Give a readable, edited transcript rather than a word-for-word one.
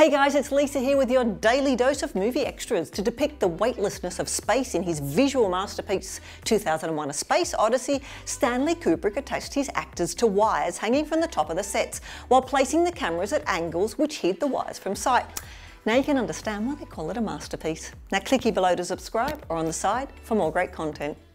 Hey guys, it's Lisa here with your daily dose of movie extras. To depict the weightlessness of space in his visual masterpiece 2001: A Space Odyssey, Stanley Kubrick attached his actors to wires hanging from the top of the sets, while placing the cameras at angles which hid the wires from sight. Now you can understand why they call it a masterpiece. Now click here below to subscribe or on the side for more great content.